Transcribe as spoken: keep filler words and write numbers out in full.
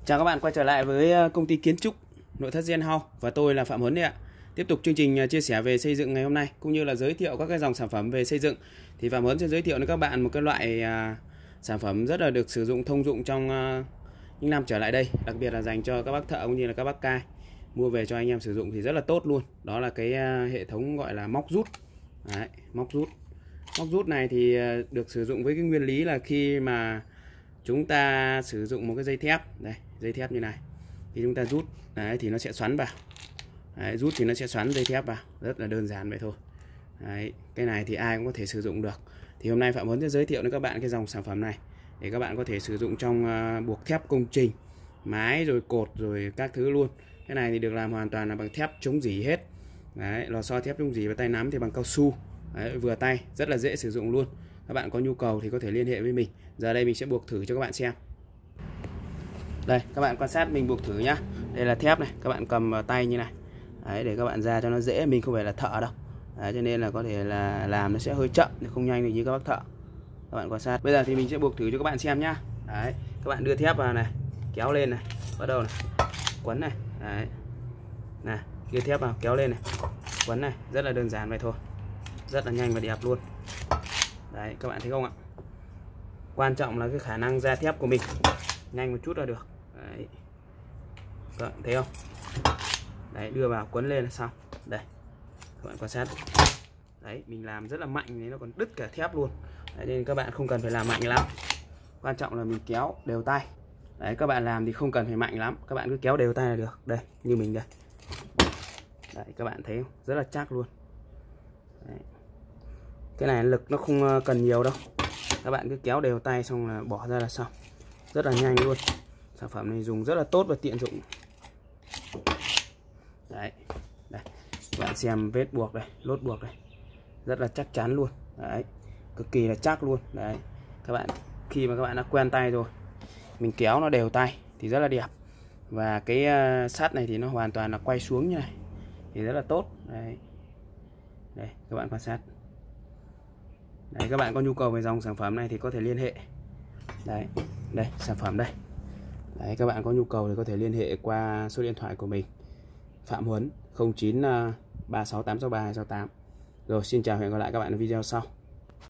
Chào các bạn, quay trở lại với công ty kiến trúc nội thất Gen House và tôi là Phạm Huấn đấy ạ. Tiếp tục chương trình chia sẻ về xây dựng ngày hôm nay cũng như là giới thiệu các cái dòng sản phẩm về xây dựng. Thì Phạm Huấn sẽ giới thiệu đến các bạn một cái loại à, sản phẩm rất là được sử dụng thông dụng trong à, những năm trở lại đây, đặc biệt là dành cho các bác thợ cũng như là các bác cai mua về cho anh em sử dụng thì rất là tốt luôn. Đó là cái à, hệ thống gọi là móc rút. Đấy, móc rút. Móc rút này thì à, được sử dụng với cái nguyên lý là khi mà chúng ta sử dụng một cái dây thép đây, dây thép như này thì chúng ta rút đấy thì nó sẽ xoắn vào. Đấy, rút thì nó sẽ xoắn dây thép vào, rất là đơn giản vậy thôi. Đấy, cái này thì ai cũng có thể sử dụng được. Thì hôm nay Phạm Huấn sẽ giới thiệu đến các bạn cái dòng sản phẩm này để các bạn có thể sử dụng trong uh, buộc thép công trình, mái rồi cột rồi các thứ luôn. Cái này thì được làm hoàn toàn là bằng thép chống rỉ hết. Đấy, lò xo thép chống rỉ và tay nắm thì bằng cao su. Đấy, vừa tay, rất là dễ sử dụng luôn. Các bạn có nhu cầu thì có thể liên hệ với mình. Giờ đây mình sẽ buộc thử cho các bạn xem. Đây, các bạn quan sát mình buộc thử nhá. Đây là thép này, các bạn cầm vào tay như này. Đấy, để các bạn ra cho nó dễ, mình không phải là thợ đâu. Đấy, cho nên là có thể là làm nó sẽ hơi chậm, không nhanh được như các bác thợ. Các bạn quan sát. Bây giờ thì mình sẽ buộc thử cho các bạn xem nhá. Đấy, các bạn đưa thép vào này, kéo lên này, bắt đầu này, quấn này. Đấy. Này, đưa thép vào, kéo lên này, quấn này, rất là đơn giản vậy thôi. Rất là nhanh và đẹp luôn. Đấy, các bạn thấy không ạ? Quan trọng là cái khả năng ra thép của mình nhanh một chút là được. Đấy. Các bạn thấy không? Đấy, đưa vào quấn lên là xong. Đây, các bạn quan sát. Đấy, mình làm rất là mạnh nên nó còn đứt cả thép luôn. Đấy, nên các bạn không cần phải làm mạnh lắm. Quan trọng là mình kéo đều tay. Đấy, các bạn làm thì không cần phải mạnh lắm, các bạn cứ kéo đều tay là được. Đây, như mình đây. Đấy, các bạn thấy không? Rất là chắc luôn. Đấy. Cái này lực nó không cần nhiều đâu. Các bạn cứ kéo đều tay xong là bỏ ra là xong. Rất là nhanh luôn. Sản phẩm này dùng rất là tốt và tiện dụng. Đấy. Đây. Các bạn xem vết buộc đây, lốt buộc đây. Rất là chắc chắn luôn. Đấy. Cực kỳ là chắc luôn. Đấy. Các bạn khi mà các bạn đã quen tay rồi, mình kéo nó đều tay thì rất là đẹp. Và cái sắt này thì nó hoàn toàn là quay xuống như này thì rất là tốt. Đấy. Đây, các bạn quan sát. Đấy, các bạn có nhu cầu về dòng sản phẩm này thì có thể liên hệ. Đấy, đây sản phẩm đây. Đấy, các bạn có nhu cầu thì có thể liên hệ qua số điện thoại của mình, Phạm Huấn không chín ba sáu tám sáu ba hai sáu tám. Rồi, xin chào, hẹn gặp lại các bạn ở video sau.